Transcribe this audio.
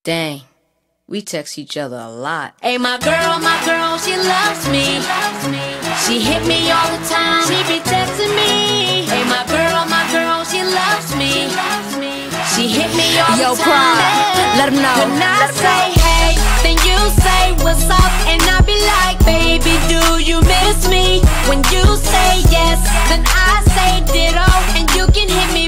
Dang, we text each other a lot. Hey, my girl, she loves me. She hit me all the time, she be texting me. Hey, my girl, she loves me. She hit me all the time. Yo, Prime, let him know. When I say hey, then you say what's up, and I be like, baby, do you miss me? When you say yes, then I say ditto, and you can hit me